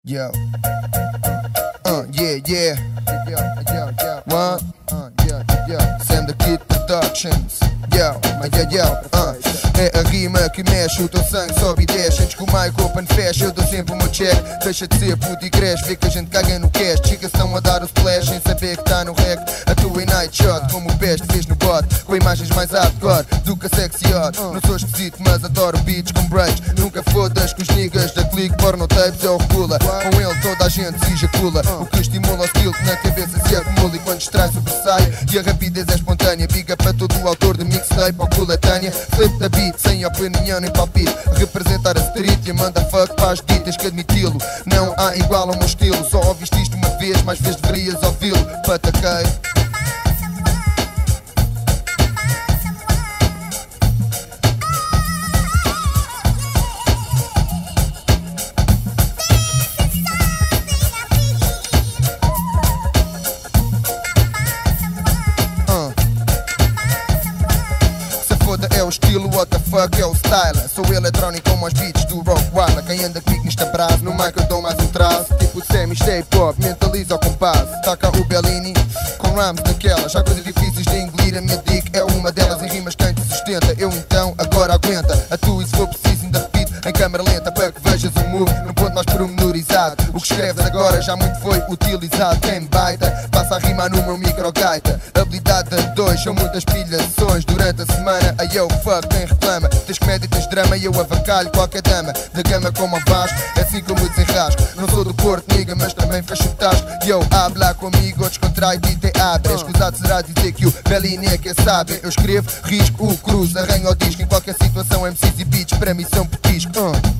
Yo. Yeah. What? Sam the Kid Productions. Yo. É a rima que mexe, o teu sangue sobe e desce. Antes que o mic open fecha, eu dou sempre o meu check. Deixa de ser puto e cresce, vê que a gente caga no cast. Chicas estão a dar o splash sem saber que tá no rec. A tua night shot, como o best fez no bot. Com imagens mais hardcore do que a sexy hot. Não sou esquisito, mas adoro beats com breaks. Nunca fodas com os niggas da clique porno tapes é o regula. Com ele toda a gente se ejacula. O que estimula o skill que na cabeça se acumula. E quando distrai sobressai e a rapidez é espontânea. Biga para todo o autor de mixtape ou coletânea. Flip da beat, sem opinião nem palpite. Representar a street e manda fuck para as ditas que admiti-lo. Não há igual ao meu estilo. Só ouviste isto uma vez, mais vezes deverias ouvi-lo. Pataquei. É o estilo, what the fuck, é o style. Sou eletrónico como os beats do Rockwilder. Quem anda comigo neste abraço, no mic eu dou mais um traço. Tipo semi-stay-pop, mentaliza o compasso. Taca o Bellini com rhymes daquelas. Há coisas difíceis de engolir, a minha dick é uma delas. Em rimas quem te sustenta, eu então agora aguenta. Atua e se for preciso ainda repito em câmera lenta para que vejas o move num ponto mais pormenorizado. O que escreves agora já muito foi utilizado. Quem baita, passa a rimar no meu microgaita. Habilidade de dois, são muitas pilhações durante a semana. Aí eu fuck, quem reclama? Tens comédia, tens drama e eu avacalho qualquer dama. Da gama como a Vasco, é assim como eu desenrasco. Não sou do Porto, niga, mas também fecho o tasco. E eu habla comigo, descontrai e te abre. Escusado será dizer que o Bellini é que sabe. Eu escrevo, risco, o cruz, arranho o disco. Em qualquer situação, MCs e beats para mim são petisco.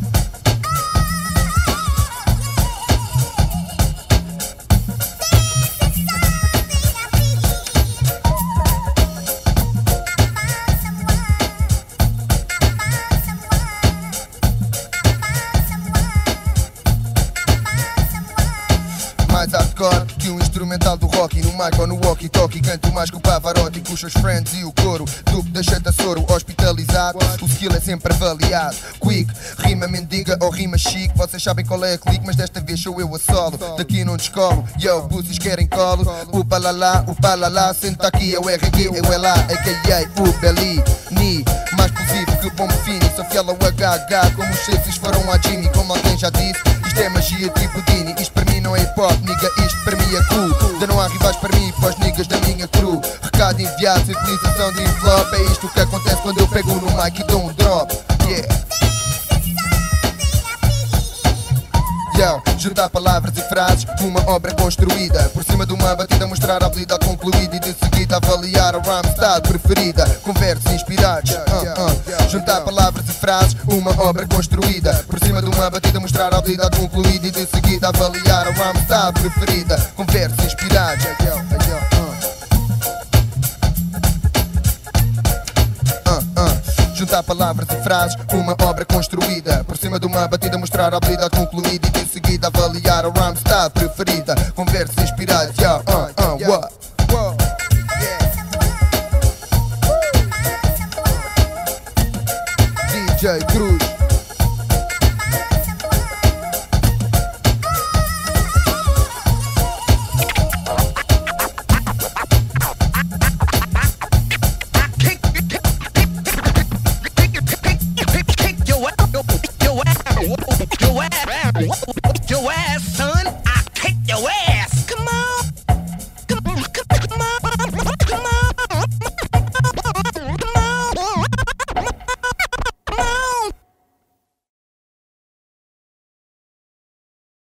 Mais hardcore que um instrumental do rock. No mic ou no walkie-talkie canto mais que o Pavarotti. Com os seus friends e o coro do que deixa-te a soro hospitalizado. O skill é sempre avaliado. Quick, rima mendiga ou rima chique. Vocês sabem qual é a clique, mas desta vez sou eu a solo. Daqui não descolo, yo, pussies querem colo. O palalá, senta aqui, eu RG, eu é lá, a.k.a. o Bellini. Mais possível que bom fini. Sou fiel ao HH, como os chefes foram a Jimmy. Como alguém já disse, isto é magia tipo Dini. Isto para mim não é hip hop, nigga, isto para mim é cool. Já não há rivais para mim, para os niggas da minha crew. Recado enviado, utilização de envelope. É isto que acontece quando eu pego no mic e dou um drop. Yeah. Yo, juntar palavras e frases, uma obra construída. Por cima de uma batida mostrar a habilidade concluída. E de seguida avaliar a rhyme style preferida. Conversos inspirados, juntar palavras e frases, uma obra construída. Por cima de uma batida mostrar a habilidade concluída. E de seguida avaliar a rhyme style preferida. Conversos inspirados. Juntar palavras e frases, uma obra construída. Por cima de uma batida mostrar a habilidade concluída. E de seguida avaliar a rhyme style preferida. Conversos inspirados, what? DJ Cruz. Your ass